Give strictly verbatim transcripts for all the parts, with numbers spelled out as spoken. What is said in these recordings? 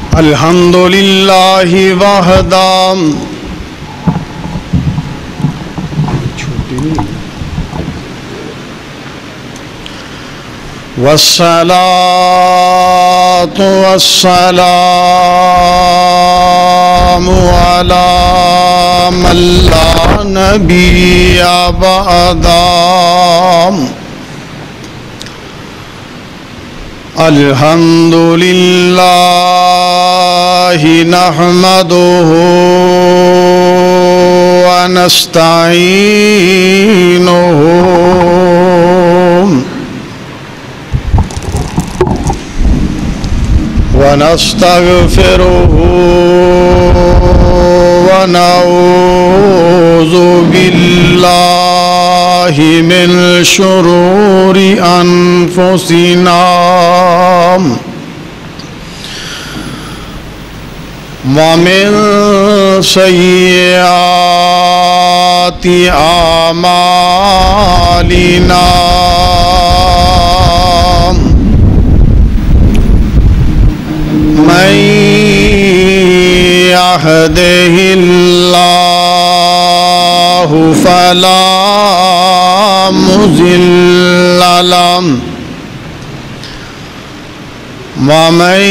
الحمد للہ وحدہ والصلاة والسلام علی من لا نبی بعدہ الحمد للہ نحمدہ ونستعینہ ونستغفره ونعوذ بالله من شرور أنفسنا ومن سيئات أعمالنا من يهده الله فلا مضل له ومن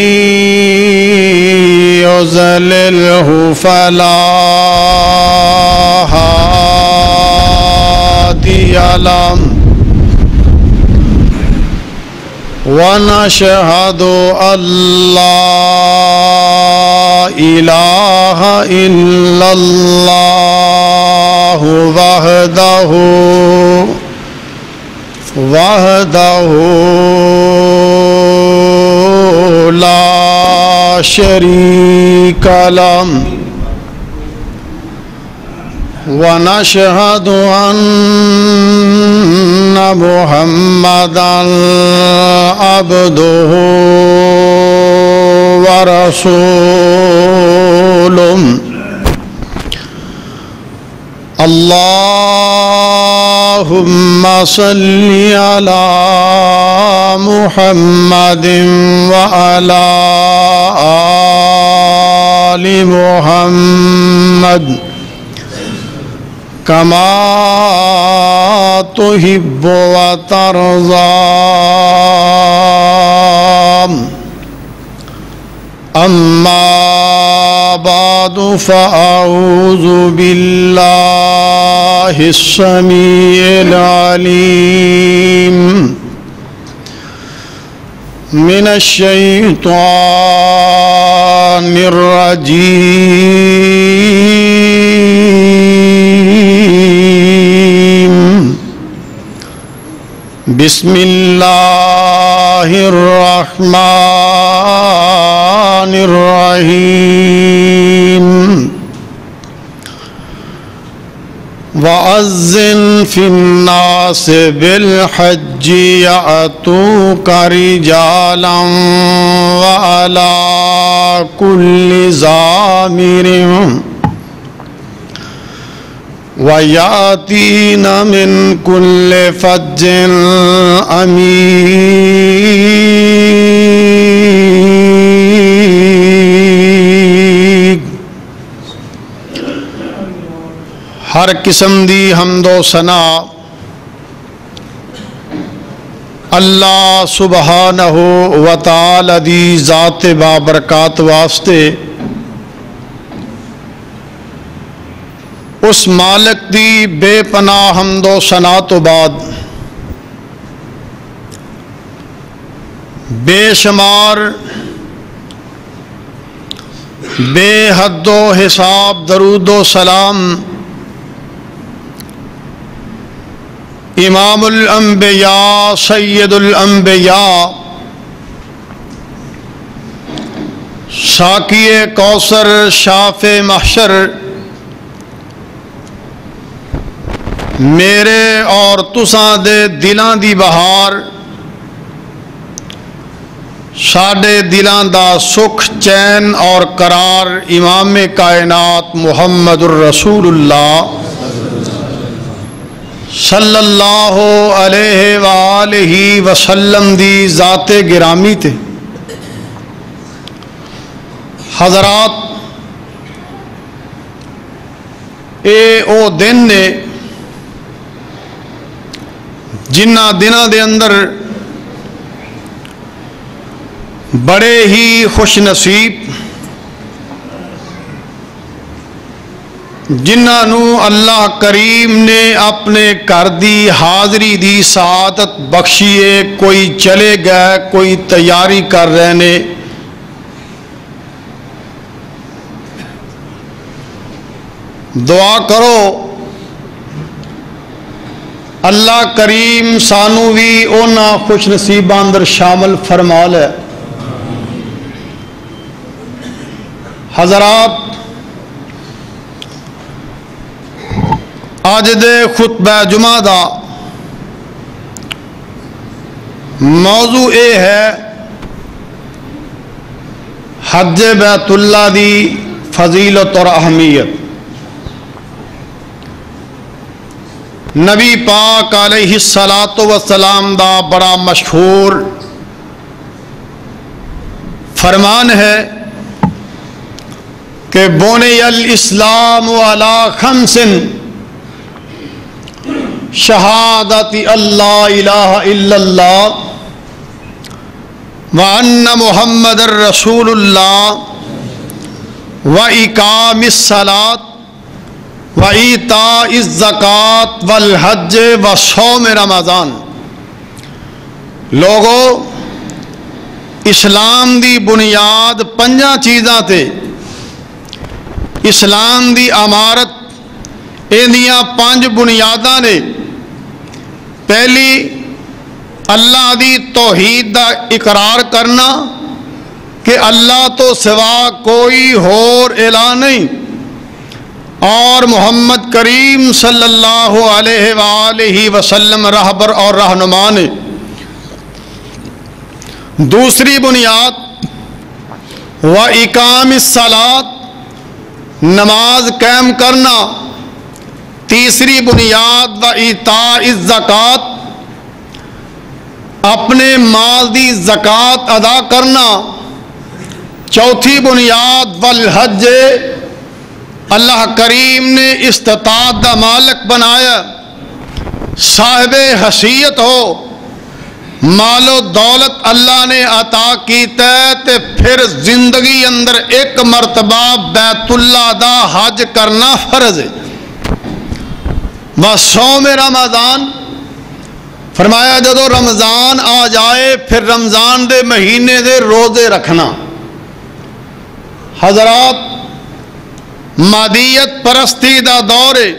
يضلله فلا هادي له ونشهد أن لا إله إلا الله وحده وحده لا شريك له ونشهد أن محمدًا عبده ورسوله اللهم صل على محمد وعلى آل محمد كما تحب وترضى أما بعد فأعوذ بالله السميع العليم من الشيطان الرجيم بسم الله الرحمن الرحيم وأذن في الناس بالحج يأتوك رجالا وعلى كل ضامر وَيَأْتِينَ مِنْ كُلِّ فَجٍّ عَمِيقٍ ہر قسم دی حمد و ثنا اللہ سبحانہ و تعالی دی ذات بابرکات واسطے اس مالک دی بے پناہ حمد و ثنا تو بعد بے شمار بے حد و حساب درود و سلام امام الانبیاء سید الانبیاء ساقی کوثر شاف محشر میرے اور تساں دے دلاں دی بہار ساڈے دلاں دا سکھ چین اور قرار امام کائنات محمد الرسول اللہ صلی اللہ علیہ وآلہ وسلم دی ذات گرامی تے حضرات اے او دن نے جنہ دنوں دے اندر بڑے ہی خوش نصیب جنہاں نو اللہ کریم نے اپنے گھر دی حاضری دی سعادت بخشیے، کوئی چلے گئے، کوئی تیاری کر رہے نے۔ دعا کرو اللہ کریم سانو بھی اونا خوش نصیباں اندر شامل فرما لے۔ حضرات آج دے خطبہ جمعہ دا موضوع اے ہے حج بیت اللہ دی فضیلت اور اہمیت۔ نبی پاک علیہ الصلاۃ والسلام دا بڑا مشہور فرمان ہے کہ بنی الاسلام علی خمس شہادت اللہ الہ الا اللہ وان محمد رسول اللہ واقام الصلاۃ وَإِيتَاءِ الزَّكَاةِ وَالْحَجِّ وَصَوْمِ رمضان۔ لوگو اسلام دی بنیاد پنجاں چیزاں تے، اسلام دی عمارت ایندیاں پانچ بنیاداں نے۔ پہلی اللہ دی توحید دا اقرار کرنا کہ اللہ تو سوا کوئی اور الہ نہیں، اور محمد کریم صلی اللہ علیہ وآلہ وسلم رہبر اور رہنما نے۔ دوسری بنیاد وَإِقَامِ الصَّلَاةِ، نماز قائم کرنا۔ تیسری بنیاد وَإِيتَاءِ الزَّكَاةِ، اپنے مال دی زکوٰۃ ادا کرنا۔ چوتھی بنیاد وَالْحَجِّ، اللہ کریم نے استطاعت دا مالک بنایا، صاحب حیثیت ہو، مال و دولت اللہ نے عطا کیتا ہے، تے پھر زندگی اندر ایک مرتبہ بیت اللہ دا حج کرنا فرض ہے۔ وصوم رمضان، فرمایا جدو رمضان آ جائے پھر رمضان دے مہینے دے روزے رکھنا۔ حضرات مادیت پرستی دا دور ہے،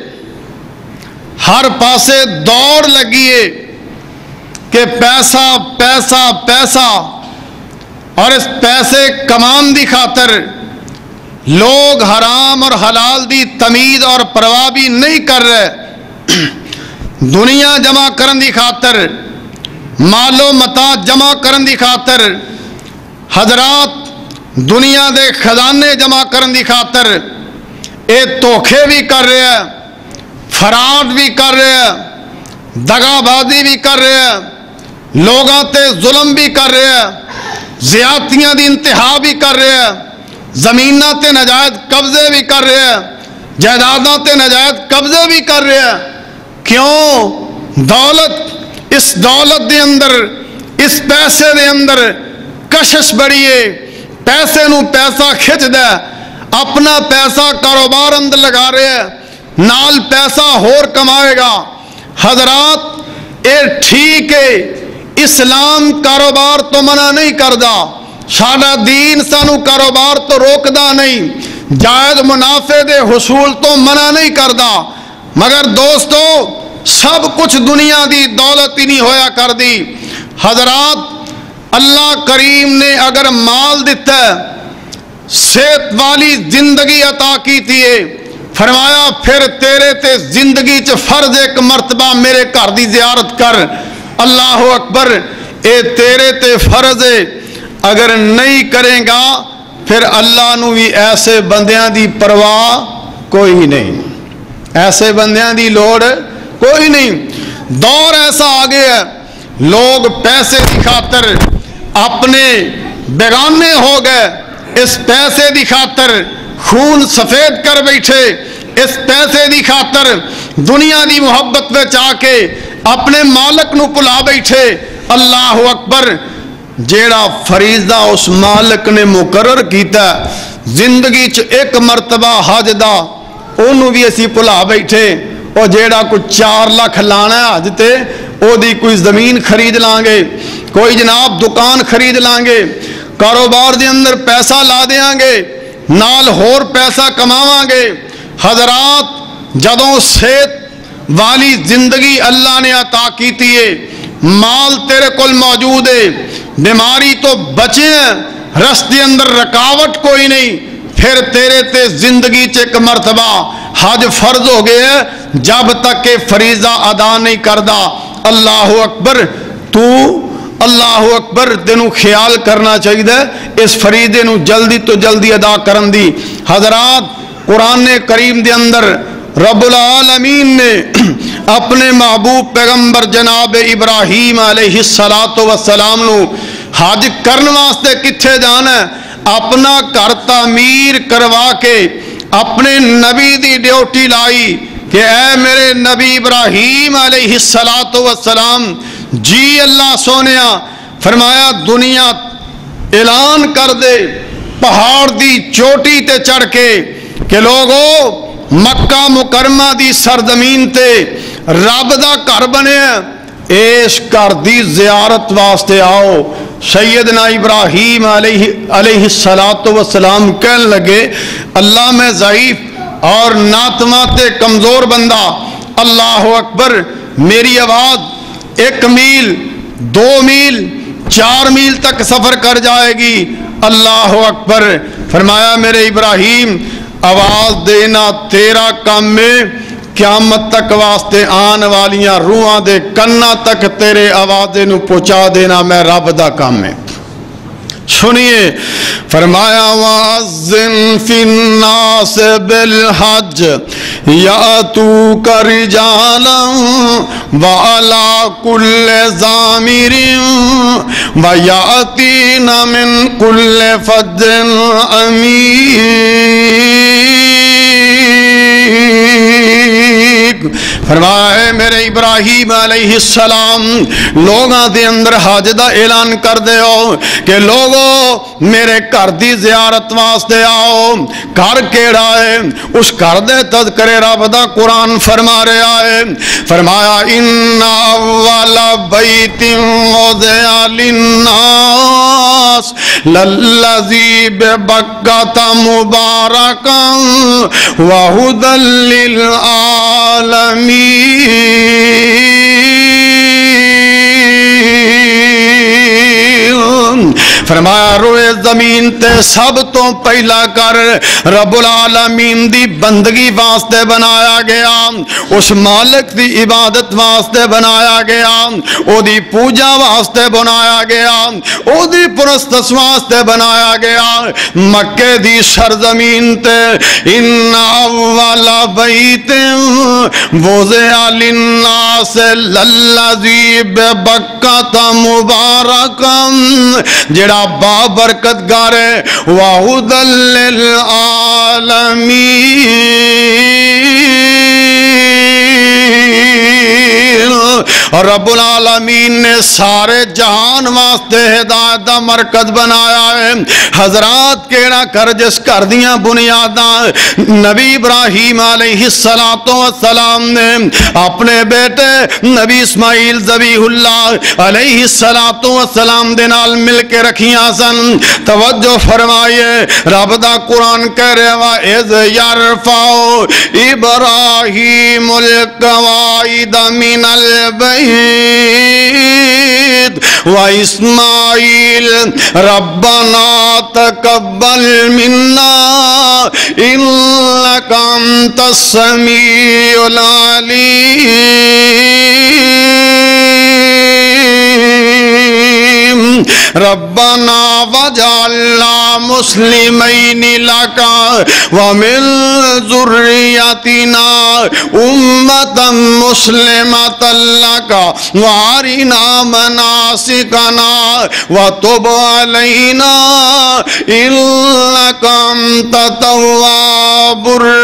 ہر پاسے دوڑ لگیے کہ پیسہ پیسہ پیسہ، اور اس پیسے کمان دی خاطر لوگ حرام اور حلال دی تمیز اور پرواہ بھی نہیں کر رہے۔ دنیا جمع کرن دی خاطر، مال و متاع جمع کرن دی خاطر، حضرات دنیا دے خزانے جمع کرن دی خاطر اے دھوکھے بھی کر رہے ہیں، فراڈ بھی کر رہے ہیں، دغا بازی بھی کر رہے ہیں، لوگاں تے ظلم بھی کر رہے ہیں، زیادتیاں دی انتہا بھی کر رہے ہیں، زمیناں تے ناجائز قبضے بھی کر رہے ہیں، جائیداداں تے ناجائز قبضے بھی کر رہے ہیں۔ کیوں؟ دولت، اس دولت دے اندر، اس پیسے دے اندر کشش بڑی ہے، پیسے نو پیسہ کھچ دے، اپنا پیسہ کاروبار اندر لگا رہے ہیں، نال پیسہ ہور کمائے گا۔ حضرات اے ٹھیک ہے، اسلام کاروبار تو منع نہیں کردا، ساڈا دین سانو کاروبار تو روکدا نہیں، جائز منافع دے حصول تو منع نہیں کردا، مگر دوستو سب کچھ دنیا دی دولت ہی نہیں ہویا کر دی۔ حضرات اللہ کریم نے اگر مال دیتا ہے، صحت والی زندگی عطا کی تھی، فرمایا پھر تیرے تے زندگی چ فرض ایک مرتبہ میرے گھر دی زیارت کر۔ اللہ اکبر، اے تیرے تے فرض ہے، اگر نہیں کریں گا پھر اللہ نو بھی ایسے بندیاں دی پرواہ کوئی نہیں، ایسے بندیاں دی لوڑ کوئی نہیں۔ دور ایسا آگے ہے، لوگ پیسے کی خاطر اپنے بیگانے ہو گئے، اس پیسے دی خاطر خون سفید کر بیٹھے، اس پیسے دی خاطر دنیا دی محبت وچ آ کے اپنے مالک نو بھلا بیٹھے۔ اللہ اکبر، جیڑا فریضہ اس مالک نے مقرر کیتا زندگی چ ایک مرتبہ حج دا، انہوں بھی اسی بھلا بیٹھے۔ اور جیڑا کوئی چار لاکھ لانا ہے حج تے، او دی کوئی زمین خرید لانگے، کوئی جناب دکان خرید لانگے، کاروبار دے اندر پیسہ لا دیاں گے، نال ہور پیسہ کماواں گے۔ حضرات، جدوں صحت والی زندگی اللہ نے عطا کیتی ہے، مال تیرے کول موجود ہے، بیماری تو بچے ہیں، رستے اندر رکاوٹ کوئی نہیں، پھر تیرے تے زندگی چ ایک مرتبہ حج فرض ہو گئے ہے جب تک کہ فریضہ ادا نہیں کردا۔ اللہ اکبر، تو اللہ اکبر، تینوں خیال کرنا چاہیے اس فریضے نو جلدی تو جلدی ادا کرن دی۔ حضرات، قرآن کریم دے اندر رب العالمین نے اپنے محبوب پیغمبر جناب ابراہیم علیہ السلام نو حج کرن واسطے کتھے جانا ہے؟ اپنا گھر تعمیر کروا کے اپنے نبی دی ڈیوٹی لائی کہ اے میرے نبی ابراہیم علیہ السلام، جی اللہ سونیا، فرمایا دنیا اعلان کر دے پہاڑ دی چوٹی تے چڑھ کے کہ لوگو مکہ مکرمہ دی سرزمین تے رب دا گھر بنیا، اس گھر دی زیارت واسطے آؤ۔ سیدنا ابراہیم علیہ علیہ السلام کہنے لگے، اللہ میں ضعیف اور ناتمات کمزور بندہ، اللہ اکبر، میری آواز ایک میل، دو میل، چار میل تک سفر کر جائے گی۔ اللہ اکبر، فرمایا میرے ابراہیم، آواز دینا تیرا کام میں، قیامت تک واسطے آن والیاں روحاں دے کنا تک تیرے آوازے نو پہنچا دینا میں رب دا کام ہے۔ سنیے، فرمایا وَأَذِّن فِي النَّاسِ بِالْحَجِّ يَأْتُوكَ رِجَالًا وَعَلَى كُلِّ ضَامِرٍ وَيَأْتِينَ مِنْ كُلِّ فَجٍّ عَمِيقٍ۔ فرمائے میرے ابراہیم علیہ السلام، لوگاں دے اندر حج دا اعلان کر دے ہو کہ لوگو میرے گھر دی زیارت واسطے آؤ۔ گھر کیڑا ہے؟ اس گھر دے تذکرے رب دا قرآن فرما رہا ہے، فرمایا ان اول بیت وضع للناس للذی ببکۃ مبارکا وہدی للعالمین۔ فرمایا روئے زمین تے سب تو پہلا کر رب العالمین دی بندگی واسطے بنایا گیا، اس مالک دی عبادت واسطے بنایا گیا، او دی پوجا واسطے بنایا گیا، او دی پرستش واسطے بنایا گیا۔ مکے دی سرزمین تے ان اول بیت وضع للناس للذی ببکۃ مبارکا، جڑا بابرکت گار ہے، وَهُدًى لِّلْعَالَمِينَ، اور رب العالمین نے سارے جہان واسطے ہدایت دا مرکز بنایا ہے۔ حضرات کیڑا کر جس کر دیاں بنیاداں نبی ابراہیم علیہ السلام نے اپنے بیٹے نبی اسماعیل ذبیح اللہ علیہ السلام دے نال مل کے رکھیاں سن۔ توجہ فرمائیے، رب دا قرآن کہہ رہا وَإِذْ يَرْفَعُ إِبْرَاهِيمُ الْقَوَاعِدَ مِنَ الْبَيْتِ وَإِسْمَاعِيلُ رَبَّنَا تَقَبَّلْ مِنَّا إِنَّكَ أَنْتَ السَّمِيعُ الْعَلِيمُ ربنا وجعلنا مسلمین لک ومن ذریتنا امتا مسلمۃ لک وارنا مناسکنا وتب علینا انک انت التواب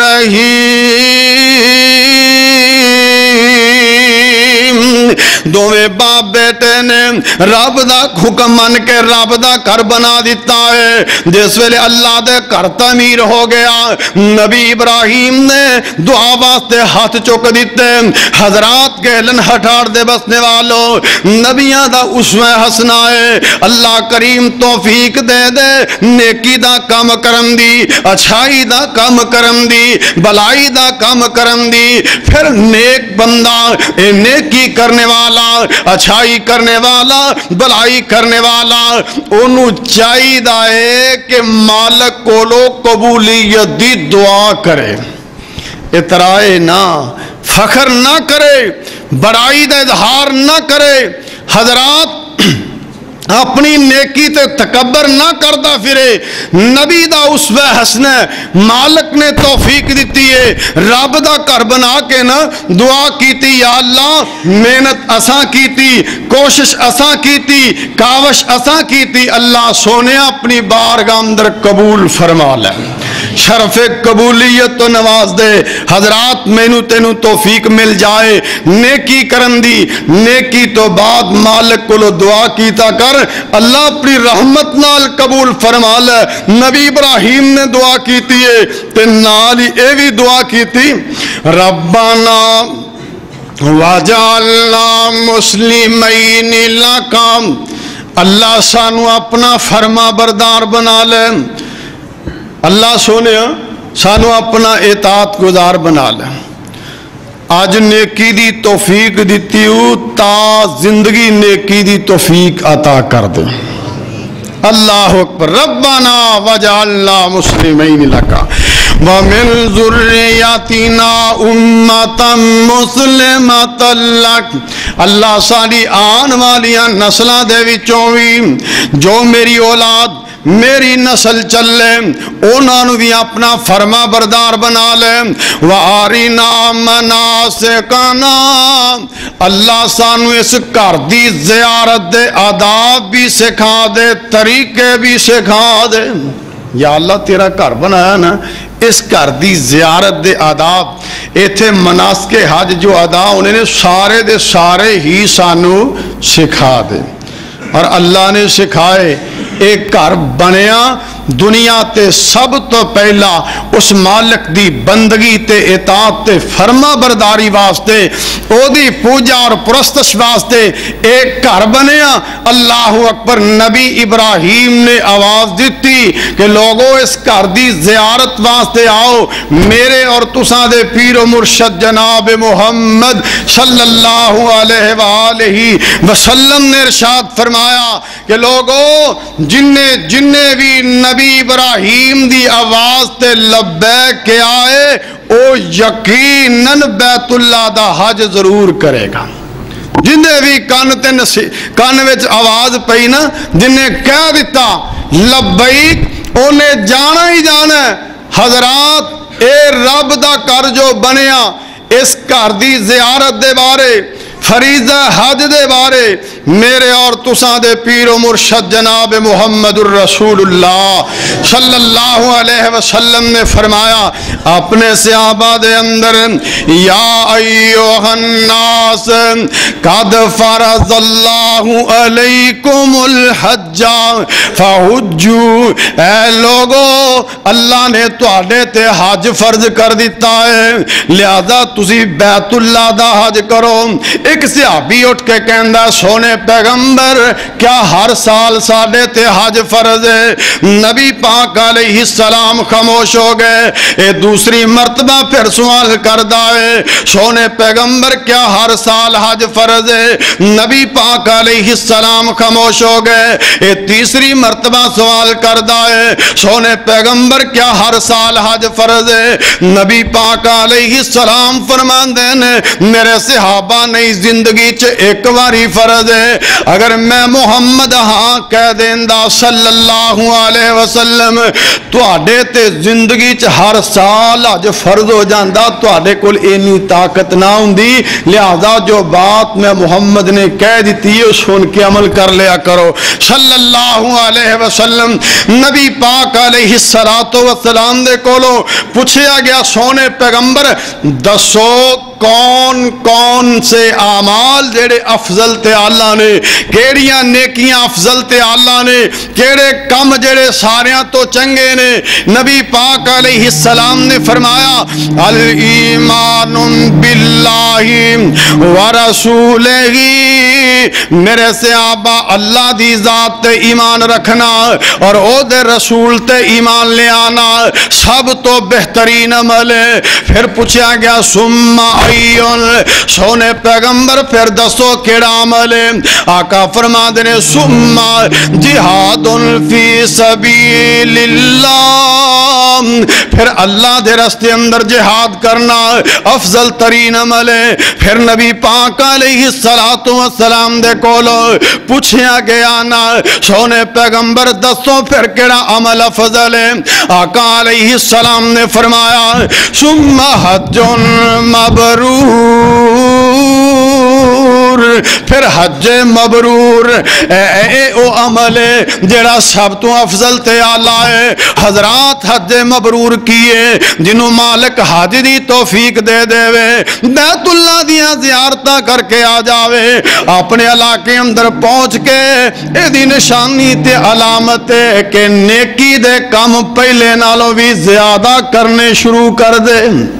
الرحیم۔ دوویں باپ بیٹے نے رب دا حکم من کے رب دا گھر بنا دیتا ہے۔ جس ویلے اللہ دے گھر تعمیر ہو گیا، نبی ابراہیم نے دعا واسطے ہاتھ چک دیتے۔ حضرات گہلن ہٹھاڑ دے بسنے والوں، نبیاں دا اسوہ حسنہ ہے۔ اللہ کریم توفیق دے دے نیکی دا کام کرم دی، اچھائی دا کام کرم دی، بلائی دا کام کرم دی۔ پھر نیک بندہ، اے نیکی کرنے والا، اچھائی کرنے والا، بلائی کرنے والا، انہوں چاہی دا ہے کہ مالک کولو قبولیت دی دعا کرے، اترائے نہ، فخر نہ کرے، بڑائی دا اظہار نہ کرے۔ حضرات اپنی نیکی تے تکبر نہ کرتا پھرے۔ نبی دا اسوہ حسنہ مالک نے توفیق دیتی ہے، رب دا گھر بنا کے نا دعا کیتی، یا اللہ محنت اساں کیتی، کوشش اساں کیتی، کاوش اساں کیتی، اللہ سونے اپنی بارگاہ اندر قبول فرما لے، شرف قبولیت تو نواز دے۔ حضرات مینو تینو توفیق مل جائے نیکی کرن دی، نیکی تو بعد مالک کو دعا کیتا کر، اللہ اپنی رحمت نال قبول فرما لے۔ نبی ابراہیم نے دعا کیتی ہے تے نال ہی اے بھی دعا کیتی، ربنا وجعلنا مسلمین لک، اللہ سانو اپنا فرما بردار بنا لے، اللہ سونے سانو اپنا اطاعت گزار بنا لے۔ آج نیکی دی توفیق دیتی ہوں تا زندگی نیکی دی توفیق عطا کر دے۔ اللہ اکبر۔ ربنا وجعلنا مسلمین لک ومن ذریاتنا امتا مسلمتا لک، اللہ ساری آن والیاں نسلہ دے وچوں وی جو میری اولاد میری نسل چلے انہوں بھی اپنا فرما بردار بنا لے۔ وَآرِنَا مَنَاسِكَنَا، اللہ سانو اس گھر دی زیارت دے آداب بھی سکھا دے، طریقے بھی سکھا دے۔ یا اللہ تیرا گھر بنایا نا، اس گھر دی زیارت دے آداب، ایتھے مناسک حج جو ادا انہیں نے سارے دے سارے ہی سانو سکھا دے۔ اور اللہ نے سکھائے ایک گھر بنیا دنیا تے سب تو پہلا اس مالک دی بندگی تے اطاعت تے فرما برداری واسطے، او دی پوجا اور پرستش واسطے ایک گھر بنیا۔ اللہ اکبر۔ نبی ابراہیم نے آواز دیتی کہ لوگوں اس گھر دی زیارت واسطے آؤ، میرے اور تساں دے پیر و مرشد جناب محمد صلی اللہ علیہ وآلہ وسلم نے ارشاد فرمایا کہ لوگوں جننے جننے بھی نبی ابراہیم دی آواز تے لبیک کے آئے، او یقیناً بیت اللہ دا حج ضرور کرے گا۔ جنہیں بھی کان تے کان وچ آواز پئی نا، جنہیں کہہ دیتا لبیک، انہیں جانا ہی جانا ہے۔ حضرات اے رب دا گھر جو بنیا، اس گھر دی زیارت دے بارے، فریضہ حج دے بارے میرے اور تساں دے پیر و مرشد جناب محمد الرسول اللہ صلی اللہ علیہ وسلم نے فرمایا اپنے صحابہ دے اندر، یا ایوہ الناس قد فرض اللہ علیکم الحج فحجوا، اے لوگو اللہ نے تواڈے تے حج فرض کر دیتا ہے، لہذا تسی بیت اللہ دا حج کرو۔ ایک صحابی اٹھ کے کہندا سونے پیغمبر کیا ہر سال ساڈے تے حج فرض ہے؟ نبی پاک علیہ السلام خاموش ہو گئے۔ اے دوسری مرتبہ پھر سوال کردا ہے سونے پیغمبر کیا ہر سال حج فرض ہے؟ نبی پاک علیہ السلام خاموش ہو گئے۔ اے تیسری مرتبہ سوال کردا ہے سونے پیغمبر کیا ہر سال حج فرض ہے؟ نبی پاک علیہ السلام فرماندے نے میرے صحابہ نے زندگی چ ایک واری فرض ہے اگر میں محمد ہاں کہہ دیندا صلی اللہ علیہ وسلم تواڈے تے زندگی چ ہر سال اج فرض ہو جاندا تواڈے کول اینی طاقت نہ ہوندی لہذا جو بات میں محمد نے کہہ دیتی ہے سن کے عمل کر لیا کرو صلی اللہ علیہ وسلم نبی پاک علیہ الصلوۃ والسلام دے کولو پوچھیا گیا سونے پیغمبر دسو کون کون سے اعمال جڑے افضل تے اعلیٰ نے کیڑیاں نیکیاں افضل تے اعلیٰ نے کیڑے کم جڑے ساریاں تو چنگے نے نبی پاک علیہ السلام نے فرمایا الایمان باللہ ورسولہ میرے صحابہ اللہ دی ذات تے ایمان رکھنا اور او دے رسول تے ایمان لے آنا سب تو بہترین عمل ہے پھر پوچھا گیا ثم ایون سونے پیغمبر پھر دسو کیڑا عمل ہے آقا فرما دے ثم جہاد فی سبیل اللہ پھر اللہ دے راستے اندر جہاد کرنا افضل ترین عمل ہے پھر نبی پاک علیہ الصلوۃ والسلام دے کولو پوچھیا گیا نا سونے پیغمبر دسو پھر کیڑا عمل افضل ہے آقا علیہ السلام نے فرمایا ثم حج مبرور پھر حج مبرور اے اے او عمل ہے جڑا سب تو افضل تے اعلیٰ ہے حضرات حج مبرور کیے جنہوں مالک حج دی توفیق دے دے وے بیت اللہ دیاں زیارتاں کر کے آ جاوے اپنے علاقے اندر پہنچ کے اے دی نشانی تے علامت ہے کہ نیکی دے کم پہلے نالوں بھی زیادہ کرنے شروع کر دے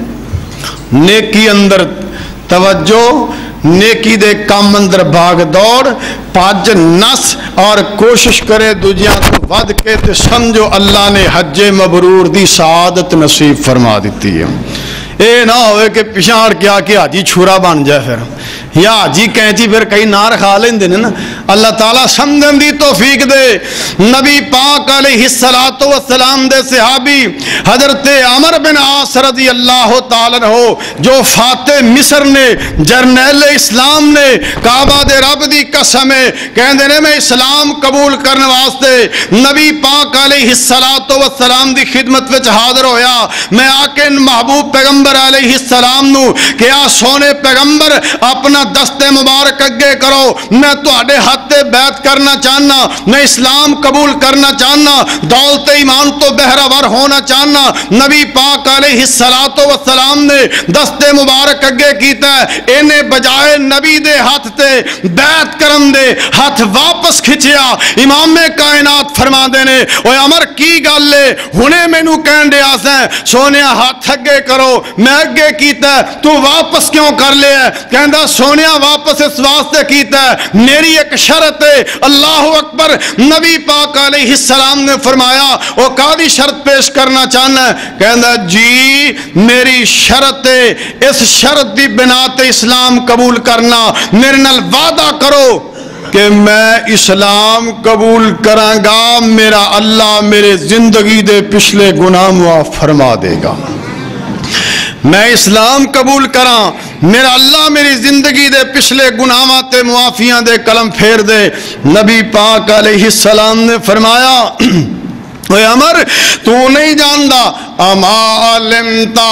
نیکی اندر توجہ نیکی دے کام اندر بھاگ دوڑ پاج نس اور کوشش کرے دوجیاں تو ود کے تے سمجھو اللہ نے حج مبرور دی سعادت نصیب فرما دیتی ہے اے نہ ہوئے کہ پچھاڑ کیا کہ حاجی چھورا بن جائے پھر یا حاجی کینچی پھر کئی نار کھا لیں دے نا اللہ تعالیٰ سمجھن دی توفیق دے نبی پاک علیہ الصلوۃ والسلام دے صحابی حضرت عمر بن عاص رضی اللہ تعالیٰ ہو جو فاتح مصر نے جرنیل اسلام نے کعبہ دے رب دی قسم ہے کہندے نے میں اسلام قبول کرنے واسطے نبی پاک علیہ الصلوۃ والسلام دی خدمت وچ حاضر ہویا میں آکے محبوب پیغمبر علیہ السلام نو کہ آ سونے پیغمبر اپنا دست مبارک اگے کرو میں تواڈے ہاتھ تے بیعت کرنا چاہنا میں اسلام قبول کرنا چاہنا دولت ایمان تو بہرہ ور ہونا چاہنا نبی پاک علیہ الصلوۃ والسلام نے دست مبارک اگے کیتا ہے اینے بجائے نبی دے ہاتھ تے بیعت کرن دے ہاتھ واپس کھچیا امام کائنات فرما دے نے اوے عمر کی گل ہے ہنے مینوں کہن دے آسیں سونیا ہاتھ اگے کرو میں اگے کیتا ہے تو واپس کیوں کر لیا کہندا سونیا واپس اس واسطے کیتا ہے میری ایک شرط ہے اللہ اکبر نبی پاک علیہ السلام نے فرمایا او قاضی شرط پیش کرنا چاہنا ہے کہندا جی میری شرط ہے اس شرط دی بنا تے اسلام قبول کرنا میرے نال وعدہ کرو کہ میں اسلام قبول کراں گا میرا اللہ میرے زندگی دے پچھلے گناہ معاف فرما دے گا میں اسلام قبول کراں میرا اللہ میری زندگی دے پچھلے گناہاں تے معافیاں دے قلم پھیر دے نبی پاک علیہ السلام نے فرمایا اے عمر تو نہیں جاندا اما علمتا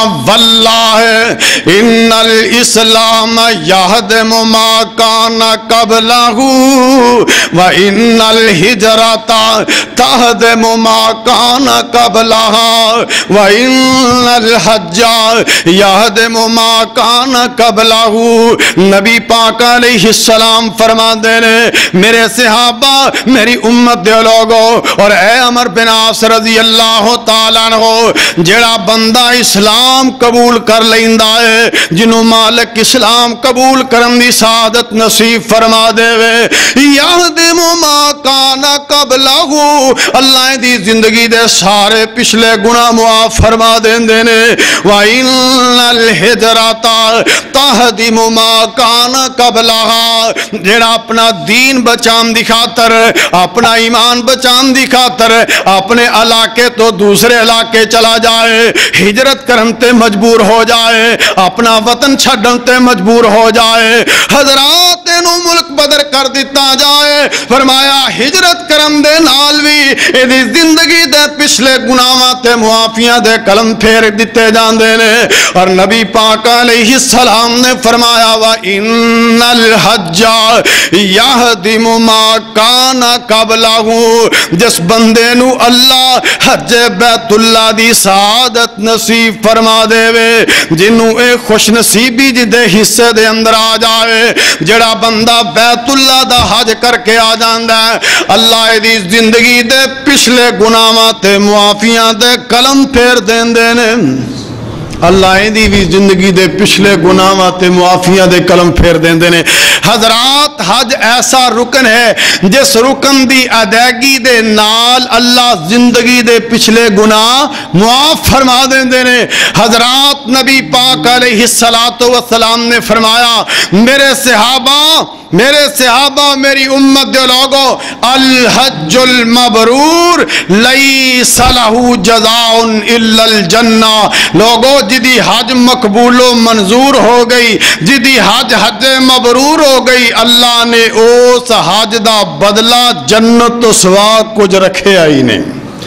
واللہ ان الاسلام یہدم ما کان قبلہ وان الہجرت تہدم ما کان قبلہ وان الحج یہدم ما کان قبلہ نبی پاک علیہ السلام فرما دے نے میرے صحابہ میری امت دے لوگو اور اے عمر بن عاص رضی اللہ تعالیٰ عنہ جڑا بندہ اسلام قبول کر لیندا ہے جنوں مالک اسلام قبول کرن دی سعادت نصیب فرما دے وے یہدم ما کان قبلہ اللہ دی زندگی دے سارے پچھلے گناہ معاف فرما دیندے نے وَإِنَّ الْحِجْرَةَ تَهْدِمُ مَا كَانَ قَبْلَهَا جڑا اپنا دین بچان دی خاطر اپنا ایمان بچان دی خاطر اپنا اپنے علاقے تو دوسرے علاقے چلا جائے، ہجرت کرنتے مجبور ہو جائے، اپنا وطن چھڈنتے مجبور ہو جائے، حضرات انہوں ملک بدر کر دیتا جائے، فرمایا ہجرت کرن دے نال بھی ایدی زندگی دے پچھلے گناہاں تے معافیاں دے قلم پھیر دیتے جاندے نے۔ اور نبی پاک علیہ السلام نے فرمایا وَإِنَّ الْحَجَّ يَهْدِمُ مَا كَانَ قَبْلَهُ، جس بندے نو اللہ حج بیت اللہ دی سعادت نصیب فرما دے وے، جنوں اے خوش نصیبی جی دے حصے دے اندر آ جائے، جڑا بندہ بیت اللہ دا حج کر کے آ جاندا ہے، اللہ دی زندگی دے پچھلے گناہاں تے معافیاں دے قلم پھیر دیندے نے۔ اللہ دی بھی زندگی دے پچھلے گناہاں تے معافیاں دے قلم پھیر دیندے نے۔ حضرات حج ایسا رکن ہے جس رکن دی ادائیگی دے نال اللہ زندگی دے پچھلے گناہ معاف فرما دیندے نے۔ حضرات نبی پاک علیہ السلام نے فرمایا میرے صحابہ میرے صحابہ میری امت دے لوگو، الحج المبرور لیس لہ جزاء الا الجنہ، لوگو جدی حج مقبول و منظور ہو گئی، جدی حج حج مبرور ہو گئی، اللہ نے اس حج دا بدلہ جنت تو سوا کچھ رکھے آئی نہیں،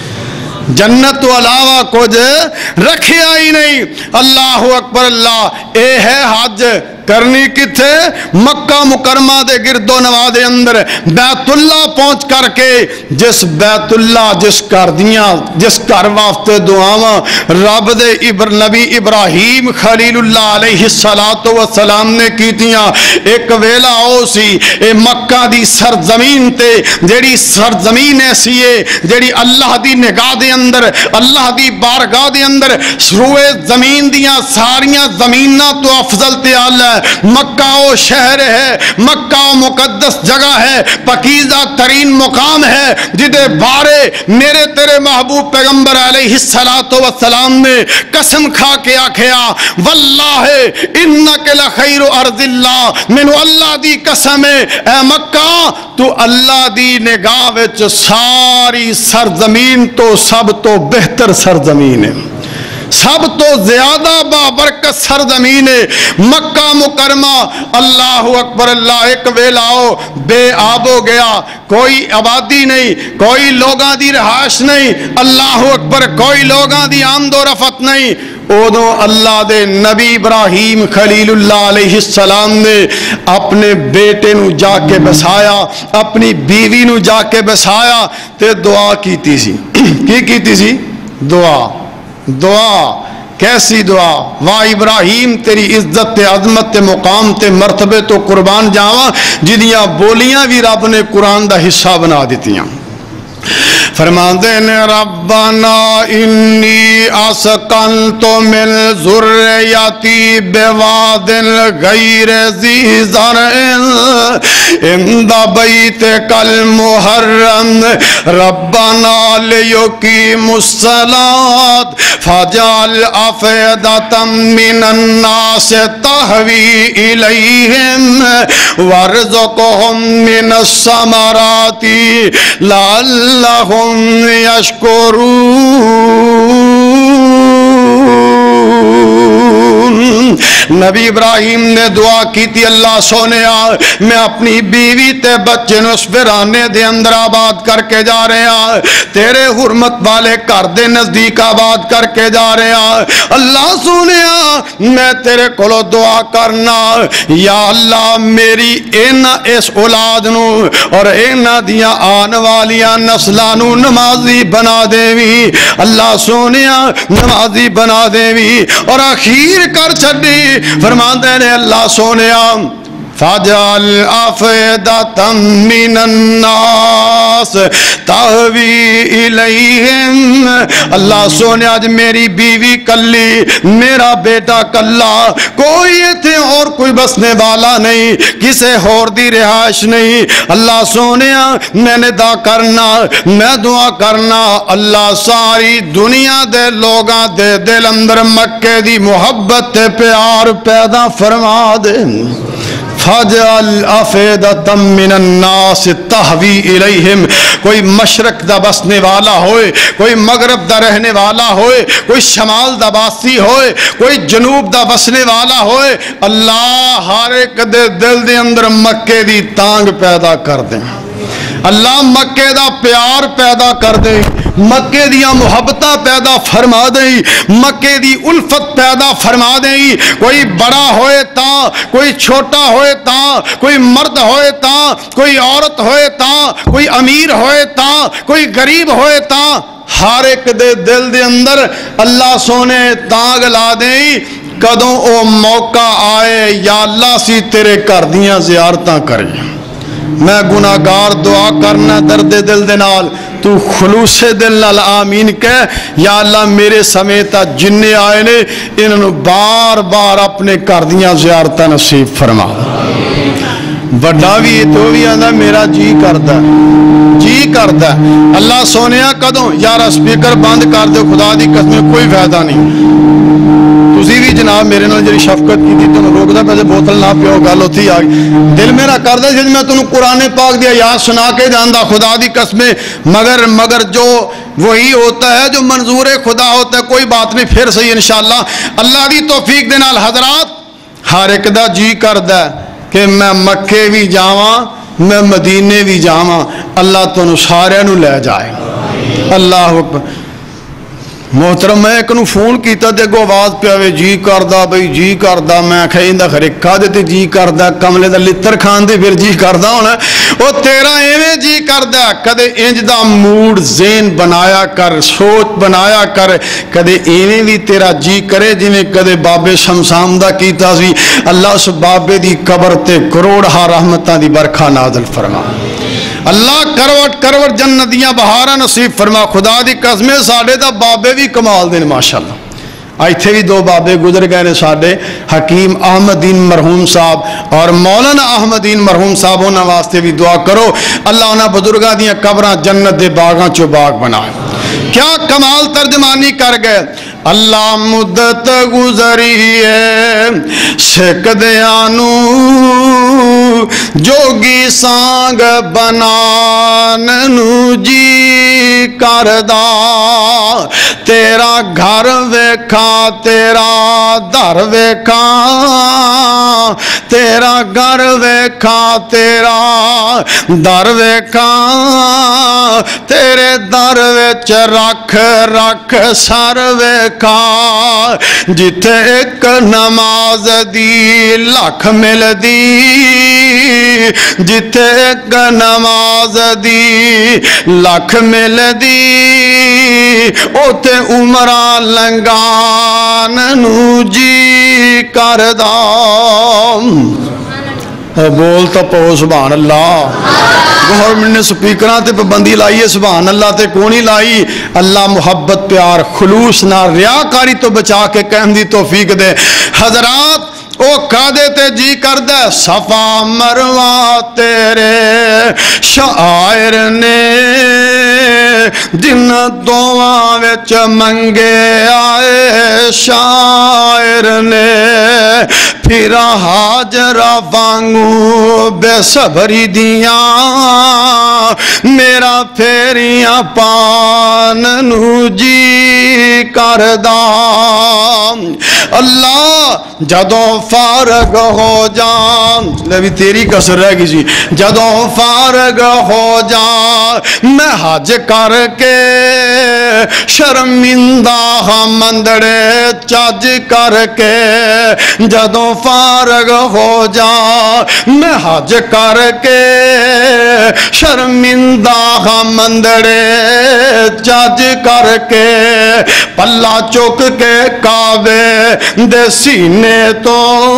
جنت تو علاوہ کچھ رکھے آئی نہیں۔ اللہ اکبر، اللہ اے ہے حج کرنی کتھے؟ مکہ مکرمہ دے گرد و نواح دے اندر بیت اللہ پہنچ کر کے، جس بیت اللہ جس کر دیاں جس کر واسطے دعاواں رب دے ابر نبی ابراہیم خلیل اللہ علیہ السلام نے کیتیاں، ایک ویلا او سی اے مکہ دی سرزمین تے، جیڑی سرزمین ایسی ہے جیڑی اللہ دی نگاہ دے اندر، اللہ دی بارگاہ دے اندر شروع زمین دیاں ساریاں زمیناں تو افضل تے اعلی۔ مکہ او شہر ہے، مکہ او مقدس جگہ ہے، پاکیزہ ترین مقام ہے، جدے بارے میرے تیرے محبوب پیغمبر علیہ السلام نے قسم کھا کے آکھیا واللہ انک لخیر ارض اللہ، مینو اللہ دی قسم ہے اے مکہ تو اللہ دی نگاہ وچ ساری سرزمین تو سب تو بہتر سرزمین ہے، سب تو زیادہ بابرکت سرزمین ہے مکہ مکرمہ۔ اللہ اکبر، اللہ ایک ویلاؤ بے آب ہو گیا، کوئی آبادی نہیں، کوئی لوگاں دی رہائش نہیں، اللہ اکبر، کوئی لوگاں دی آمد و رفت نہیں۔ اودوں اللہ دے نبی ابراہیم خلیل اللہ علیہ السلام نے اپنے بیٹے نو جا کے بسایا، اپنی بیوی نو جا کے بسایا تے دعا کیتی سی۔ کی کیتی سی؟ دعا دعا کیسی دعا؟ واہ ابراہیم تیری عزت تے عظمت تے مقام تے مرتبے تو قربان جاواں، جدیاں بولیاں بھی رب نے قرآن دا حصہ بنا دیتیاں۔ فرماندے نے ربنا انی اسکنت من ذریتی بواد غیر ذی زرع عند بیتک المحرم ربنا لیقیموا الصلاۃ فاجعل افئدة من الناس تهوی الیہم وارزقهم من الثمرات لعلهم یشکرون۔ نبی ابراہیم نے دعا کی تھی اللہ سونیا میں اپنی بیوی تے بچے نو اس ویرانے دے اندر آباد کر کے جا رہے ہیں، تیرے حرمت والے گھر دے نزدیک آباد کر کے جا رہے ہیں۔ اللہ سونیا میں تیرے کولو دعا کرنا یا اللہ میری اینا اس اولاد نو اور اینا دیاں آن والیاں نسلاں نو نمازی بنا دیوی، اللہ سونیا نمازی بنا دیوی۔ اور آخیر کر چھڑی فرماندے نے اللہ سونیا فاجعل افئدة من الناس تهوی الیہم، اللہ سونے آج میری بیوی کلی، میرا بیٹا کلا، کوئی تھے اور کوئی بسنے والا نہیں، کسے اور دی رہائش نہیں۔ اللہ سونے میں نے دا کرنا، میں دعا کرنا اللہ ساری دنیا دے لوگاں دے دل اندر مکے دی محبت تے پیار پیدا فرما دے۔ فَجْعَلْ أَفْئِدَةً مِّنَ النَّاسِ تَهْوِي إِلَيْهِمْ، کوئی مشرق دا بسنے والا ہوئے، کوئی مغرب دا رہنے والا ہوئے، کوئی شمال دا باسی ہوئے، کوئی جنوب دا بسنے والا ہوئے، اللہ ہر ایک دے دل دے اندر مکے دی تانگ پیدا کر دیں، اللہ مکے دا پیار پیدا کر دے، مکے دیا محبتہ پیدا فرما دے، مکے دی الفت پیدا فرما دے، کوئی بڑا ہوئے تا، کوئی چھوٹا ہوئے تا، کوئی مرد ہوئے تا، کوئی عورت ہوئے تا، کوئی امیر ہوئے تا، کوئی غریب ہوئے تا، ہر ایک دے دل دے اندر اللہ سونے تانگ لا دیں، کدوں او موقع آئے یا اللہ سی تیرے کر دیاں زیارتاں کریں، میں گناہگار دعا کرنا درد دل دے نال، تو خلوص دل نال آمین کہہ، یا اللہ میرے سمیتا جننے آئے نے انہوں بار بار اپنے کر دیاں زیارتاں نصیب فرما۔ بڑا بھی تو بھی آدھا میرا جی کردہ جی کردہ اللہ سونیا کدوں یار سپیکر بند کر دے، خدا دی قسم کوئی فائدہ نہیں، تسی بھی جناب میرے نال جڑی شفقت کی تھی تنوں روک دا پہلے بوتل نہ پیو، گل ہوتی آ گئی، دل میرا کردہ جب میں تنوں قرآن پاک دیا یاد سنا کے جاندہ خدا دی قسم، مگر مگر جو وہی ہوتا ہے جو منظور خدا ہوتا ہے، کوئی بات نہیں، پھر صحیح انشاءاللہ اللہ دی توفیق دے نال حضرات ہر ایک دا جی کردہ کہ میں مکے بھی جاواں، میں مدینے بھی جاواں، اللہ تنوں سارے نو لے جائے، اللہ اکبر۔ محترم میں ایک نو فون کیتا دے گو آواز پیاوے جی کردہ بھئی جی کردہ، میں کھائیں دا خرکھا دیتے جی کردہ، کملے دا لتر کھان دے پھر جی کردہ ہونا، او تیرا ایویں جی کردہ، کدے انج دا موڈ ذہن بنایا کر، سوچ بنایا کر، کدے ایویں بھی تیرا جی کرے جنہیں کدے بابے شمسام دا کیتا سی، اللہ اس بابے دی قبر تے کروڑہا رحمتاں دی برکھا نازل فرما، اللہ کروٹ کروٹ جنتیاں بہارا نصیب فرما، خدا دی قسمیں ساڑھے دا بابے بھی کمال دین ماشاءاللہ، آئی تھے بھی دو بابے گزر گئے نے ساڑھے، حکیم احمد دین مرحوم صاحب اور مولانا احمد دین مرحوم صاحب ہونا واسطے بھی دعا کرو، اللہ انہاں بزرگاں دیاں قبراں جنت دے باغاں چو باغ بنائے، کیا کمال ترجمانی کر گئے، اللہ مدت گزری ہے سکھ دیانو جوگی سانگ بناننو جی کردہ، تیرا گھر ویکھا تیرا در ویکھا، تیرا گھر ویکھا تیرا در ویکھا، تیرے در وچ رکھ رکھ سر ویکھا، جتھے ایک نماز دی لکھ مل دی، جتھے ایک نماز دی لکھ مل دی، اوتے عمرہ لنگان نو جی کردہ، بول تو پو سبحان اللہ، گورنمنٹ نے سپیکران تے پابندی لائی ہے، سبحان اللہ تے کونی لائی، اللہ محبت پیار خلوص نہ ریاکاری تو بچا کے کہم دی توفیق دے، حضرات او کھادے تے جی کردہ صفا مروہ تیرے شاعر نے جن دعاں وچ منگے آئے شاعر نے، پھرا حاجرہ وانگو بے صبری دیاں میرا پھیریاں پاننو جی کردہ، اللہ جدوں فارغ ہو جان، لے تیری کسر رہ گئی سی، جدوں فارغ ہو جان میں حج کر کے شرمندہ مندڑے چاج کر کے، جدوں فارغ ہو جان میں حج کر کے شرمندہ مندڑے چاج کر کے، پلہ چک کے کعبے دے سینے تو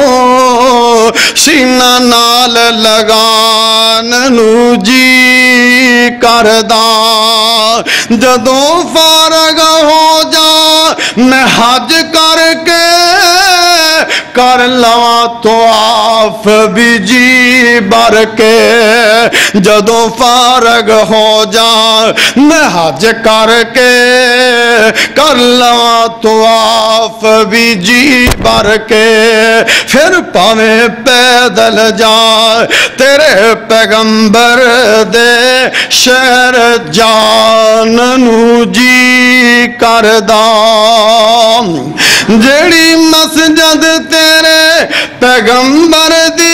سینہ نال لگان نو جی کردہ، جدوں فارغ ہو جا میں حج کر کے کر لواں تو آف بھی جی بر کے، جدوں فارغ ہو جا میں حج کر کے کر لواں طواف بھی جی بھر کے پھر پاویں پیدل جا تیرے پیغمبر دے شہر جان نو جی کردا جیڑی مسجد تیرے پیغمبر دی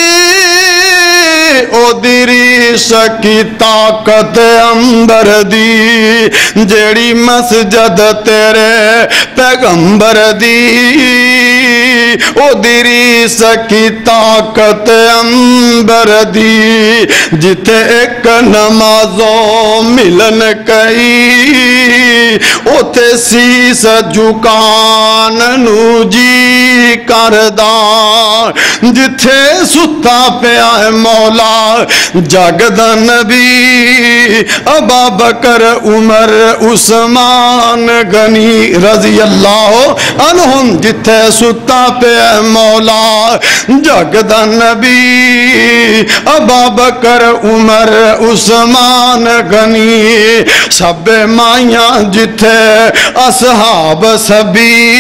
او دیری سکی طاقت امبر دی جیڑی مسجد تیرے پیغمبر دی او دیری سکی طاقت امبر دی جتے ایک نمازوں ملن کئی اوتے سیس جھکان نو جی کردا جتھے ستا پیا ہے مولا جاگدا نبی ابا بکر عمر عثمان غنی رضی اللہ عنہم جتھے ستا پیا ہے مولا جاگدا نبی ابا بکر عمر عثمان غنی سب مائیاں جتھے اصحاب سبی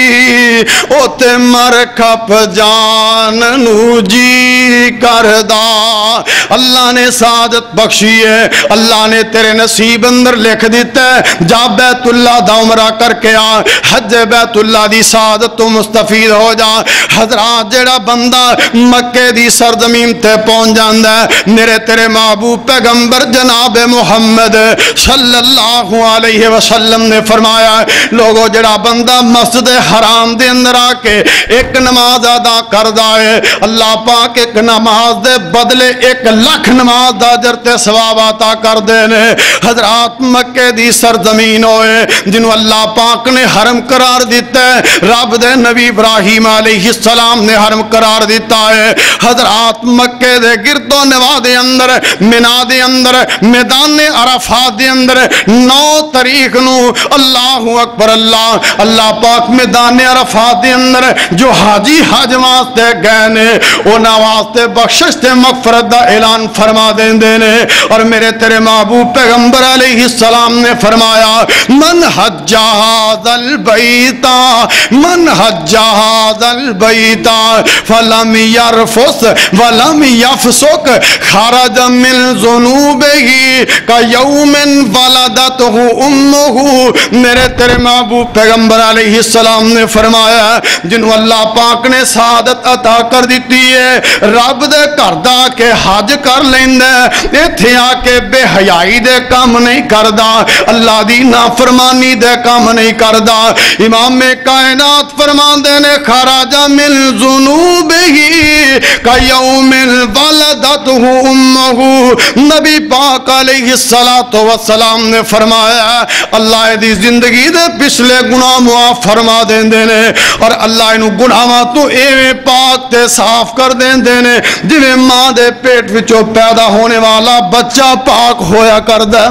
اوتے مر کھپ جان نو جی کردا اللہ نے سعادت بخشی ہے اللہ نے تیرے نصیب اندر لکھ دیتا ہے جا بیت اللہ دا عمرہ کر کے آ حج بیت اللہ دی سعادت تو مستفید ہو جا حضرات جڑا بندہ مکے دی سرزمین تے پہنچ جاندا ہے میرے تیرے محبوب پیغمبر جناب محمد صلی اللہ علیہ وسلم نے فرمایا لوگو جڑا بندہ مسجد حرام دے اندر آ کے ایک نماز ادا کردا ہے اللہ پاک ایک نماز دے بدلے ایک لاکھ نماز دا اجر تے ثواب عطا کر دے نے حضرات مکے دی سرزمین ہوئے جنہوں اللہ پاک نے حرم قرار دیتا ہے رب دے نبی ابراہیم علیہ السلام نے حرم قرار دیتا ہے حضرات مکے دے گرد و نواح دے اندر منا دے اندر میدان عرفات دے اندر نو تاریخ نو اللہ اکبر اللہ اللہ پاک میدان عرفات دے اندر جو حاجی حج واسطے گئے نے انہاں واسطے بخشش تے مغفرت دا اعلان فرما دیندے نے اور میرے تیرے محبوب پیغمبر علیہ السلام نے فرمایا من حج ھذا البیت من حج ھذا البیت فلم یرفث ولم یفسق خرج من ذنوبہ کیوم ولدتہ امہ میرے تیرے محبوب پیغمبر علیہ السلام نے فرمایا جنہوں اللہ پاک نے سعادت عطا کر دیتی ہے رب دے گھر دا کے حج کر لیندا ایتھے آ کے بے حیائی دے کام نہیں کردا اللہ دی نافرمانی دے کام نہیں کردا امام کائنات فرماندے نے خرج من ذنوبہ کیوم ولدتہ امہ نبی پاک علیہ السلام نے فرمایا اللہ دی زندگی دے پچھلے گناہ معاف فرما دیندے نے اور اللہ انہوں گناہاں تو ایویں پاک تے صاف کر دیندے نے جویں ماں دے پیٹ وچوں پیدا ہونے والا بچہ پاک ہویا کردا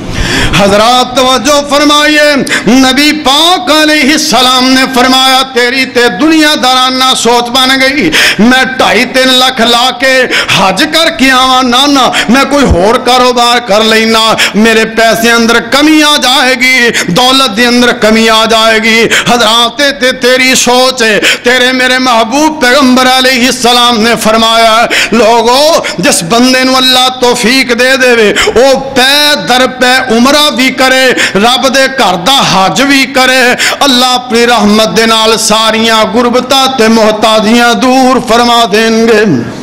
حضرات توجہ فرمائیے نبی پاک علیہ السلام نے فرمایا تیری تے دنیا دارانہ سوچ بن گئی میں ٹائی تین لکھ لا کے حج کر کے آواں نانا میں کوئی ہور کاروبار کر لینا میرے پیسے اندر کمی آ جائے گی دولت دے اندر کمی آ جائے گی حضرات تے تیری سوچ ہے تیرے میرے محبوب پیغمبر علیہ السلام نے فرمایا لوگو جس بندے نو اللہ توفیق دے دے وے او پے در پے عمرہ بھی کرے رب دے گھر دا حج بھی کرے اللہ اپنی رحمت دے نال ساریاں غربتاں تے محتاجیاں دور فرما دیں گے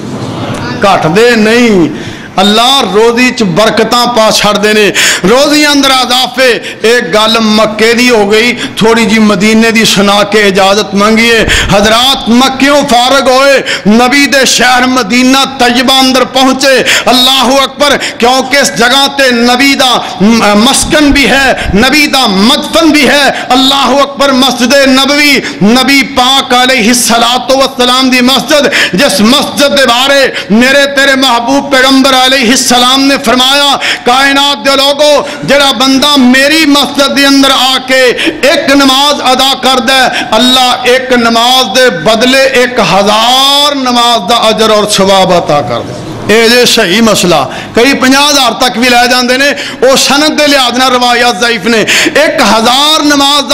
کٹ دے نہیں اللہ روزی چ برکتاں پا چھڑ دینے روزی اندر اضافے ایک گل مکے دی ہو گئی تھوڑی جی مدینے دی سنا کے اجازت منگیے حضرات مکیوں فارغ ہوئے نبی دے شہر مدینہ طیبہ اندر پہنچے اللہ اکبر کیونکہ اس جگہ تے نبی دا مسکن بھی ہے نبی دا مدفن بھی ہے اللہ اکبر مسجد نبوی نبی پاک علیہ السلام دی مسجد جس مسجد دے بارے میرے تیرے محبوب پیغمبر علیہ السلام نے فرمایا کائنات دے لوگو جڑا بندہ میری مسجد دے اندر آ کے ایک نماز ادا کر دے اللہ ایک نماز دے بدلے ایک ہزار نماز دا اجر اور ثواب عطا کر دے اے جے صحیح مسئلہ کئی پنجاہ ہزار تک بھی لے جاندے نے او سند دے لحاظ نال روایات ضعیف نے ایک ہزار نماز دا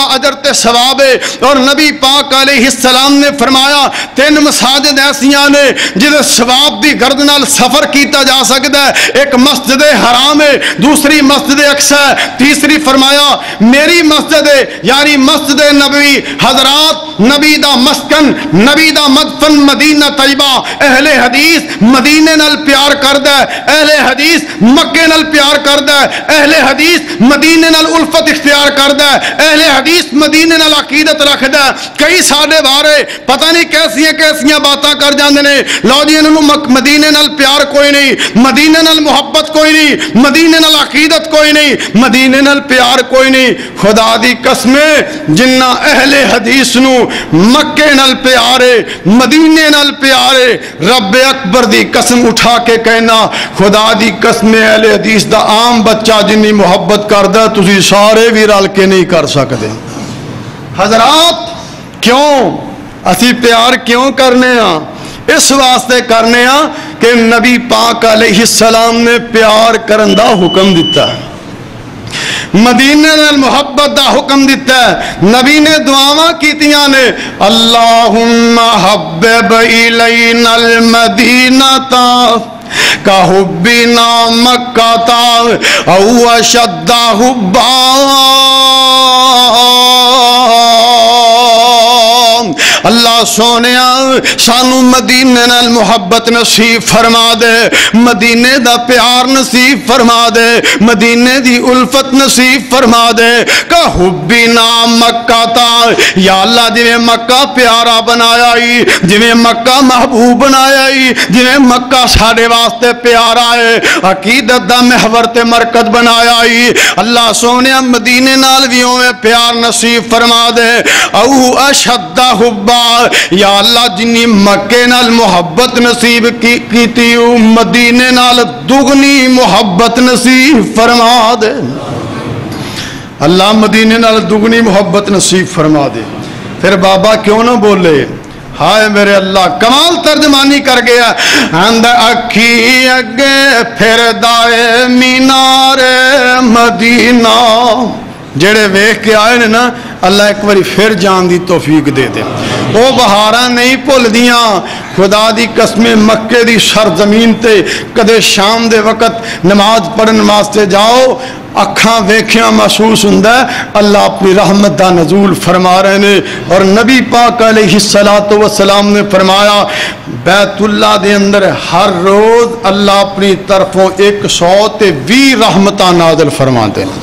اجر تے ثواب ہے۔ اور نبی پاک علیہ السلام نے فرمایا تین مساجد ایسیاں نے جدے ثواب دی گرد نال سفر کیتا جا سکتا ہے، ایک مسجد حرام ہے، دوسری مسجد اقصی ہے، تیسری فرمایا میری مسجد ہے یعنی مسجد نبوی۔ حضرات نبی دا مسکن، نبی دا مدفن مدینہ طیبہ، اہل حدیث مدینے نال پیار کردا ہے، اہل حدیث مکے نال پیار کردا ہے، اہل حدیث مدینے نال الفت اختیار کردا ہے، اہل حدیث مدینے نال عقیدت رکھدا ہے۔ کئی ساڈے بارے پتہ نہیں کیسیاں کیسیاں باتاں کر جاندے نے، لو جی انہاں نوں مدینے نال پیار کوئی نہیں، مدینے نال محبت کوئی نہیں، مدینے نال عقیدت کوئی نہیں، مدینے نال پیار کوئی نہیں۔ خدا دی قسم جنہ اہل حدیث نو مکے نال پیارے، مدینے نال پیارے، رب اکبر دی قسم اٹھا کے کہنا خدا دی قسم اہل حدیث دا عام بچہ جنی محبت کردا تسی سارے بھی رل کے نہیں کر سکتے۔ حضرات کیوں اسی پیار کیوں کرنے ہاں؟ اس واسطے کرنے ہاں کہ نبی پاک علیہ السلام نے پیار کرن دا حکم دیتا ہے، مدینے نال محبت دا حکم دیتا ہے۔ نبی نے دعاواں کیتیاں نے اللہم حبب الینا المدینہ کا حبنا مکہ او اشد حبا۔ اللہ سونیا سانو مدینے نال محبت نصیب فرما دے، مدینے دا پیار نصیب فرما دے، مدینے دی الفت نصیب فرما دے۔ کہ حبنا مکہ تا یا اللہ جویں مکہ پیارا بنایا ہی، جویں مکہ محبوب بنایا ہی، جویں مکہ ساڈے واسطے پیارا ہے، عقیدت دا محور تے مرکز بنایا ہی، اللہ سونیا مدینے نال بھی اوویں پیار نصیب فرما دے۔ او اشد حبا یا اللہ جنی مکے نال محبت نصیب کی کیتی مدینے نال دگنی محبت نصیب فرما دے۔ اللہ مدینے نال دگنی محبت نصیب فرما دے۔ پھر بابا کیوں نہ بولے ہائے میرے اللہ، کمال ترجمانی کر گیا۔ اند اکھی اگے پھر دائے مینار مدینہ، جڑے ویکھ کے آئے نے نا اللہ ایک باری پھر جان دی توفیق دے دے۔ وہ بہاراں نہیں بھول دیاں، خدا دی قسم مکے دی سرزمین تے کدے شام دے وقت نماز پڑھن واسطے جاؤ، اکھاں ویکھیاں محسوس ہوندا ہے اللہ اپنی رحمت دا نزول فرما رہے نے۔ اور نبی پاک علیہ الصلوۃ والسلام نے فرمایا بیت اللہ دے اندر ہر روز اللہ اپنی طرفوں ایک سو تے وی رحمتاں نازل فرماتے ہیں۔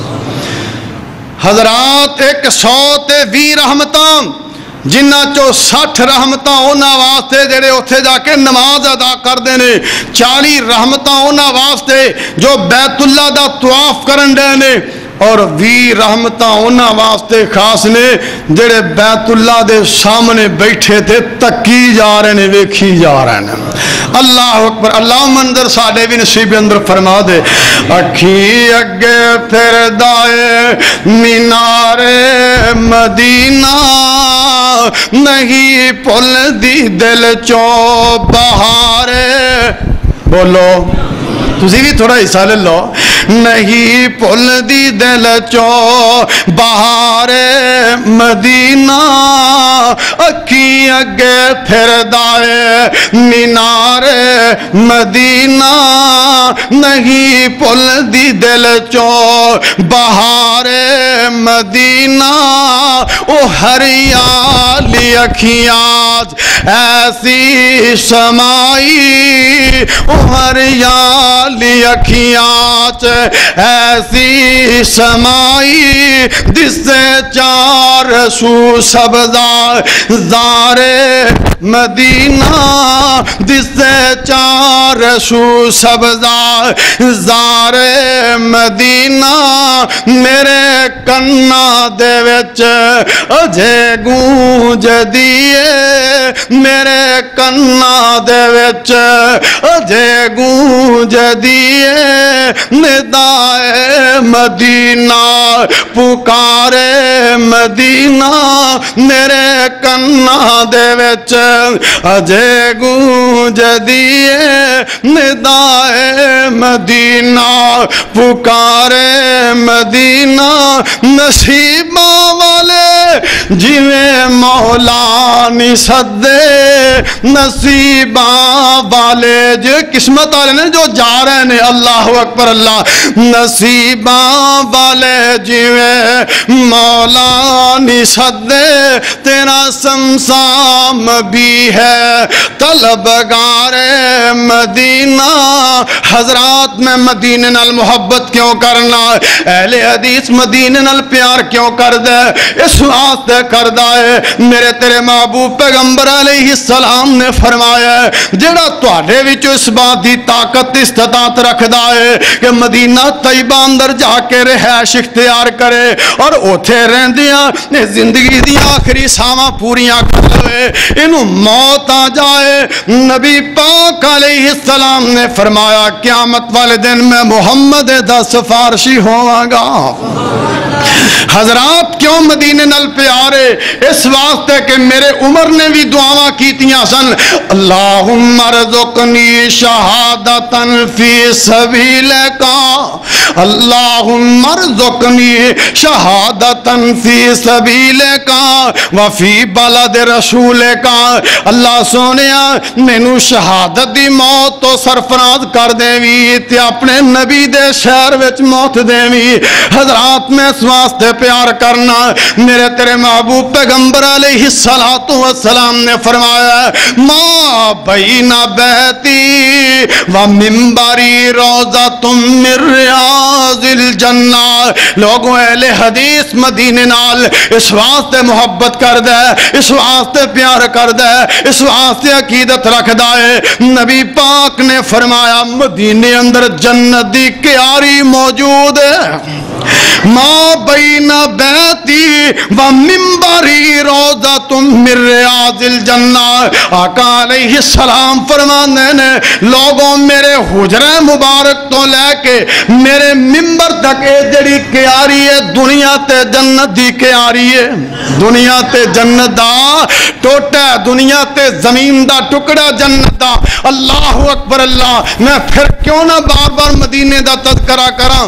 حضرات ایک سو تے وی رحمتاں، جنہ چو سٹھ رحمتاں اونا واسطے جڑے اتھے جا کے نماز ادا کر دینے، چالی رحمتاں اونا واسطے جو بیت اللہ دا طواف کرن دے نے، اور وی رحمتاں اونا واسطے خاص نے جڑے بیت اللہ دے سامنے بیٹھے تھے تکی جا رہے نے، ویکھی جا رہے نے۔ اللہ اکبر، اللہ منظر ساڈے بھی نصیب اندر فرما دے۔ اکھی اگے پھر دائے مینار مدینہ، نہیں پل دی دل چو بہارے، بولو تسی بھی تھوڑا حصہ لے لو۔ نہیں پل دی دل چو بہار مدینہ، اکھی اگے پھر دائے مینار مدینہ، نہیں پل دی دل چو بہار مدینہ۔ او ہریالی اکھیاں ایسی سمائی، او ہریالی اکھیاں ایسی سمائی، جس سے چار سو سبزہ زار مدینہ، جس سے چار سو سبزہ زار مدینہ۔ میرے کنا دے وچ اجے گونج دیئے، میرے کنا دے وچ اجے گونج دیئے، ندائے مدینہ پکارے مدینہ، میرے کنا دے وچ اجے گونج دیئے، ندائے مدینہ پکارے مدینہ۔ نصیباں والے جویں مولا نہیں سدے نصیباں والے جو قسمت والے نے جو جا رہے نے اللہ اکبر اللہ نصیباں والے جویں مولا نہیں سدے تیرا سمسام بھی ہے طلبگار مدینہ حضرات میں مدینے نال محبت کیوں کرنا اہل حدیث مدینے نال پیار کیوں کر دے اس واسطے کر دے میرے تیرے محبوب پیغمبر علیہ السلام نے فرمایا جڑا تواڈے وچ اس بات دی طاقت استطاعت رکھدا ہے کہ مدینہ طیبہ اندر جا کے رہائش اختیار کرے اور اوتھے رہندیاں زندگی دی آخری ساواں پوریاں کر لے اینو موت آ جائے نبی پاک علیہ السلام نے فرمایا قیامت والے دن میں محمد دا سفارشی ہوواں گا حضرات کیوں مدینے نال پیارے اس واسطے کہ میرے عمر نے بھی دعاواں کیتیاں سن اللہم ارزقنی شہادتاً فی سبیلک اللہم ارزقنی شہادتاً فی سبیلک وفی بلد رسولک اللہ سونیا مینوں شہادت دی موت تو سرفراز کر دیوی تے اپنے نبی دے شہر وچ موت دیوی حضرات میں اس واسطے پیار کرنا میرے تیرے محبوب پیغمبر علیہ السلام نے فرمایا ما بین بیتی و منبری روضۃ من ریاض الجنہ لوگوں اہل حدیث مدینے نال اس واسطے محبت کر دے اس واسطے پیار کر دے اس واسطے عقیدت رکھ دے نبی پاک نے فرمایا مدینے اندر جنت دی کیاری موجود ہے ما بین بیتی و منبری روضۃ من ریاض الجنہ آقا علیہ السلام فرمانے نے لوگوں میرے حجرہ مبارک تو لے کے میرے منبر تک اے جڑی کیاری ہے دنیا تے جنت دی کیاری ہے دنیا تے جنت دا ٹوٹا دنیا تے زمین دا ٹکڑا جنت دا اللہ اکبر اللہ میں پھر کیوں نہ بار بار مدینے دا تذکرہ کراں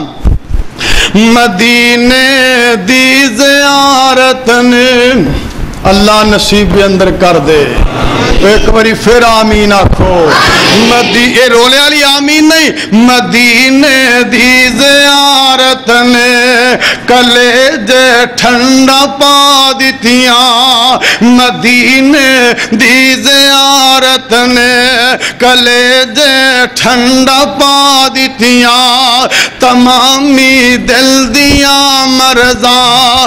مدینے دی زیارت نے اللہ نصیب اندر کر دے ایک باری پھر آمین آکھو مدی اے رولے والی آمین نہیں مدینے دی زیارت نے کلیجے ٹھنڈا پا دیتیاں مدینے دی زیارت نے کلیجے ٹھنڈا پا دیتیاں تمامی دل دیاں مرضاں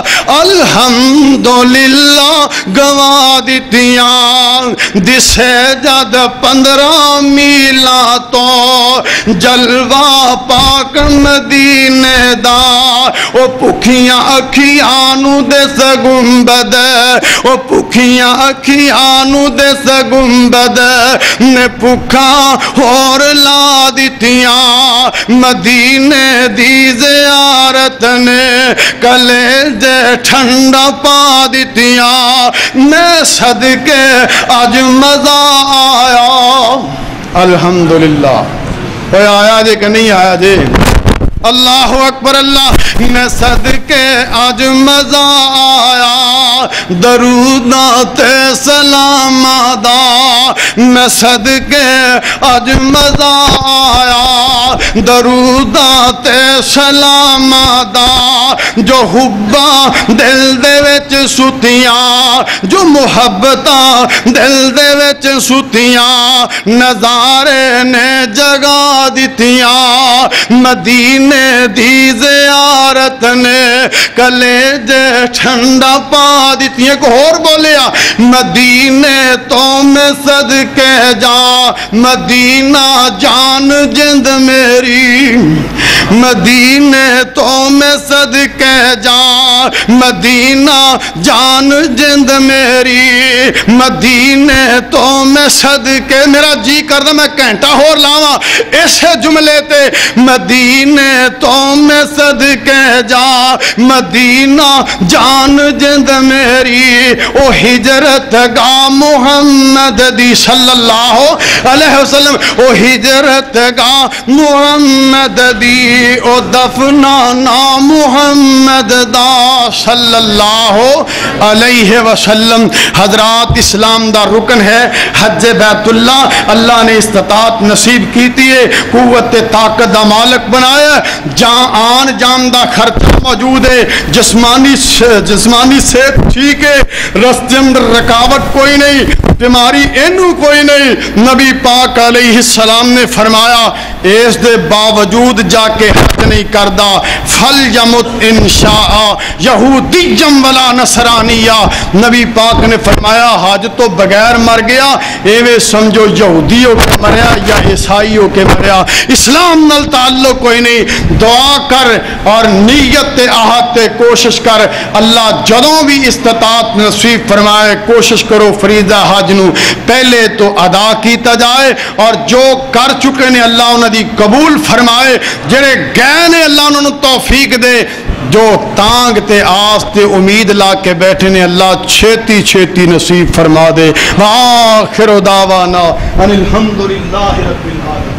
الحمدللہ گوا دیتیاں دسے جد پندرہ میلا تو جلوہ پاک مدینے دا او پکھیاں اکھیانو دس گنبد او پکھیاں اکھیانو دس گنبد نے پکھا اور لا دیتیاں مدینے دی زیارت نے کلیجے ٹھنڈا پا دیتیاں میں صدقے آج مزہ آیا الحمدللہ کوئی آیا جے کہ نہیں آیا جے اللہ اکبر اللہ میں صدقے آج مزہ آیا درودات سلام دا میں صدقے آج مزہ آیا درودات سلام دا جو حباں دل دے وچ ستیاں جو محبتاں دل دے وچ ستیاں نظارے نے جگا دیتیاں مدینے دی زیارت نے کلیجے ٹھنڈا پا دیتی ایک اور بولیا مدینے تو میں صدقے جا مدینہ جان جند میری مدینے تو میں صدقے جا مدینہ جان جند میری مدینے تو میں صدقے میرا جی کردہ میں گھنٹہ ہور لاواں اسے جملے تے مدینے تو میں صدقے جا مدینہ جان جند میری او ہجرت گا محمد دی صلی اللہ علیہ وسلم او ہجرت گا محمد دی او دفنانا محمد دا صلی اللہ علیہ وسلم۔ حضرات اسلام دا رکن ہے حج بیت اللہ، اللہ نے استطاعت نصیب کیتی ہے، قوت طاقت دا مالک بنایا، جان آن جان دا خرچہ موجود ہے، جسمانی جسمانی صحت ٹھیک ہے، رستے اندر رکاوٹ کوئی نہیں، بیماری اینو کوئی نہیں۔ نبی پاک علیہ السلام نے فرمایا اس دے باوجود جا کے حج نہیں کردا فلیمت انشاء یہودیم ولا نصرانیہ، نبی پاک نے فرمایا حج تو بغیر مر گیا ایویں سمجھو یہودیوں کے مریا یا عیسائیوں کے مریا، اسلام نال تعلق کوئی نہیں۔ دعا کر اور نیت عہد تے کوشش کر، اللہ جدوں بھی استطاعت نصیب فرمائے کوشش کرو فریضہ حج نو پہلے تو ادا کیتا جائے، اور جو کر چکے نے اللہ انہاں دی قبول فرمائے، جڑے گئے نے اللہ انہاں نو توفیق دے، جو تانگ تے آس تے امید لا کے بیٹھے نے اللہ چھیتی چھیتی نصیب فرما دے۔ وآخر دعوانا ان الحمدللہ رب العالمین۔